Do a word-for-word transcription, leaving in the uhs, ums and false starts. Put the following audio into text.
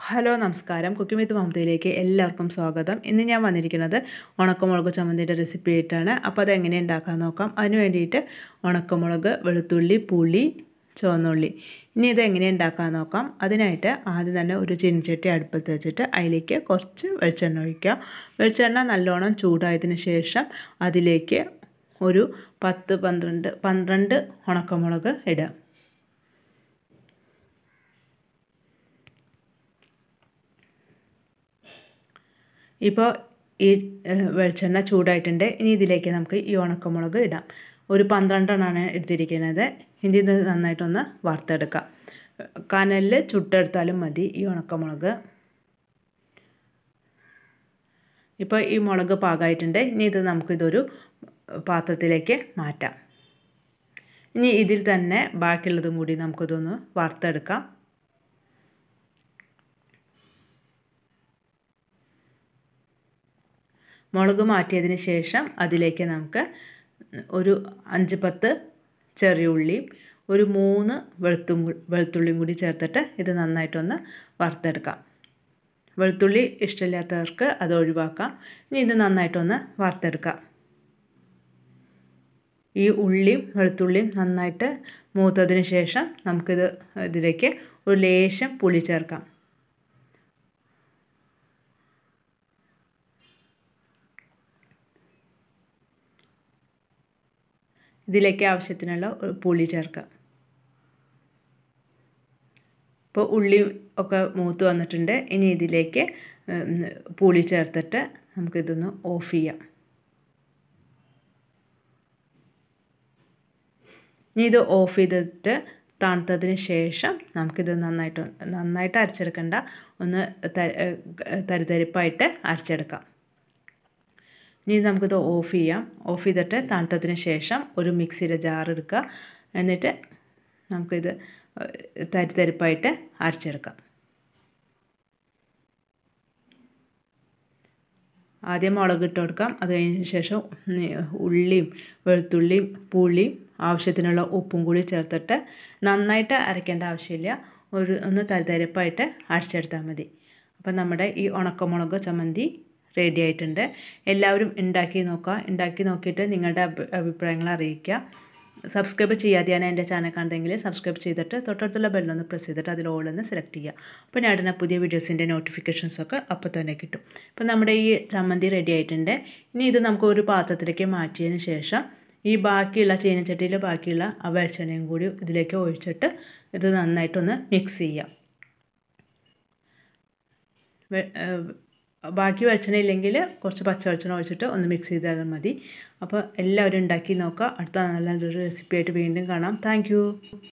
Hello നമസ്കാരം cooking വിത്ത് മമതയിലേക്ക് എല്ലാവർക്കും സ്വാഗതം. ഇന്ന് ഞാൻ വന്നിരിക്കുന്നത് ഉണക്കമുളക് ചമ്മന്തിയുടെ റെസിപ്പി ആയിട്ടാണ്. അപ്പോൾ അതെങ്ങനെ ഉണ്ടാക്കാൻ നോക്കാം. അതിന് വേണ്ടിയിട്ട് ഉണക്കമുളക്, വെളുത്തുള്ളി, പുളി, ചുവന്നുള്ളി. ഇനി ഇതെങ്ങനെ ഉണ്ടാക്കാൻ നോക്കാം. അതിനായിട്ട് ആദ്യം തന്നെ ഒരു ചീനച്ചട്ടി അടുപ്പത്ത് വെച്ചിട്ട് അതിലേക്ക് കുറച്ച് വെളിച്ചെണ്ണ ഒഴിക്കുക. വെളിച്ചെണ്ണ നല്ലോണം ചൂടായതിന് ശേഷം അതിലേക്ക് ഒരു പത്ത് പന്ത്രണ്ട് പന്ത്രണ്ട് ഉണക്കമുളക് ഇടുക. ഇപ്പോൾ ഈ വെളിച്ചെണ്ണ ചൂടായിട്ടുണ്ട്. ഇനി ഇതിലേക്ക് നമുക്ക് ഈ ഉണക്കമുളക് ഇടാം. ഒരു പന്ത്രണ്ടെണ്ണമാണ് എടുത്തിരിക്കുന്നത്. ഇനി ഇത് നന്നായിട്ടൊന്ന് വറുത്തെടുക്കാം. കനലിൽ ചുട്ടെടുത്താലും മതി ഈ ഉണക്കമുളക്. ഇപ്പോൾ ഈ മുളക് പാകമായിട്ടുണ്ട്. ഇനി ഇത് നമുക്കിതൊരു പാത്രത്തിലേക്ക് മാറ്റാം. ഇനി ഇതിൽ തന്നെ ബാക്കിയുള്ളതും കൂടി നമുക്കിതൊന്ന് വറുത്തെടുക്കാം. മുളക് മാറ്റിയതിന് ശേഷം അതിലേക്ക് നമുക്ക് ഒരു അഞ്ച് പത്ത് ചെറിയ ഉള്ളിയും ഒരു മൂന്ന് വെളുത്തും വെളുത്തുള്ളിയും കൂടി ചേർത്തിട്ട് ഇത് നന്നായിട്ടൊന്ന് വറുത്തെടുക്കാം. വെളുത്തുള്ളി ഇഷ്ടമില്ലാത്തവർക്ക് അത് ഒഴിവാക്കാം. ഇനി ഇത് നന്നായിട്ടൊന്ന് വറുത്തെടുക്കാം. ഈ ഉള്ളിയും വെളുത്തുള്ളിയും നന്നായിട്ട് മൂത്തതിന് ശേഷം നമുക്കിത് ഇതിലേക്ക് ഒരു ലേശം പുളി ചേർക്കാം. ഇതിലേക്ക് ആവശ്യത്തിനുള്ള പുളി ചേർക്കാം. ഇപ്പോൾ ഉള്ളി ഒക്കെ മൂത്ത് വന്നിട്ടുണ്ട്. ഇനി ഇതിലേക്ക് പുളി ചേർത്തിട്ട് നമുക്കിതൊന്ന് ഓഫ് ചെയ്യാം. ഇനി ഇത് ഓഫ് ചെയ്തിട്ട് തണുത്തതിന് ശേഷം നമുക്കിത് നന്നായിട്ട് നന്നായിട്ട് അരച്ചെടുക്കണ്ട, ഒന്ന് തരിതരിപ്പായിട്ട് അരച്ചെടുക്കാം. ഇനി നമുക്കിത് ഓഫ് ചെയ്യാം. ഓഫ് ചെയ്തിട്ട് തണുത്തതിന് ശേഷം ഒരു മിക്സിയുടെ ജാർ എടുക്കുക. എന്നിട്ട് നമുക്കിത് തരിതരിപ്പായിട്ട് അരച്ചെടുക്കാം. ആദ്യം മുളക് ഇട്ട് കൊടുക്കാം. അത് കഴിഞ്ഞ ശേഷം ഉള്ളിയും വെളുത്തുള്ളിയും പുളിയും ആവശ്യത്തിനുള്ള ഉപ്പും കൂടി ചേർത്തിട്ട് നന്നായിട്ട് അരയ്ക്കേണ്ട ആവശ്യമില്ല, ഒരു ഒന്ന് തരിതരിപ്പായിട്ട് അരച്ചെടുത്താൽ മതി. അപ്പം നമ്മുടെ ഈ ഉണക്കമുളക് ചമ്മന്തി റെഡി ആയിട്ടുണ്ട്. എല്ലാവരും ഉണ്ടാക്കി നോക്കുക. ഉണ്ടാക്കി നോക്കിയിട്ട് നിങ്ങളുടെ അഭിപ്രായങ്ങൾ അറിയിക്കുക. സബ്സ്ക്രൈബ് ചെയ്യാതെയാണ് എൻ്റെ ചാനൽ കാണുന്നതെങ്കിൽ സബ്സ്ക്രൈബ് ചെയ്തിട്ട് തൊട്ടടുത്തുള്ള ബെല്ലൊന്ന് പ്രസ് ചെയ്തിട്ട് അതിൽ ഓൾ ഒന്ന് സെലക്ട് ചെയ്യുക. അപ്പോൾ ഞാൻ ഇടുന്ന പുതിയ വീഡിയോസിൻ്റെ നോട്ടിഫിക്കേഷൻസൊക്കെ അപ്പോൾ തന്നെ കിട്ടും. അപ്പോൾ നമ്മുടെ ഈ ചമ്മന്തി റെഡി ആയിട്ടുണ്ട്. ഇനി ഇത് നമുക്ക് ഒരു പാത്രത്തിലേക്ക് മാറ്റിയതിന് ശേഷം ഈ ബാക്കിയുള്ള ചീനച്ചട്ടിയിൽ ബാക്കിയുള്ള ആ വെളിച്ചെണ്ണയും കൂടി ഇതിലേക്ക് ഒഴിച്ചിട്ട് ഇത് നന്നായിട്ടൊന്ന് മിക്സ് ചെയ്യാം. ബാക്കി വെളിച്ചെണ്ണ ഇല്ലെങ്കിൽ കുറച്ച് പച്ച വെളിച്ചെണ്ണ ഒഴിച്ചിട്ട് ഒന്ന് മിക്സ് ചെയ്താൽ മതി. അപ്പോൾ എല്ലാവരും ഉണ്ടാക്കി നോക്കുക. അടുത്ത നല്ലൊരു റെസിപ്പി ആയിട്ട് വീണ്ടും കാണാം. താങ്ക്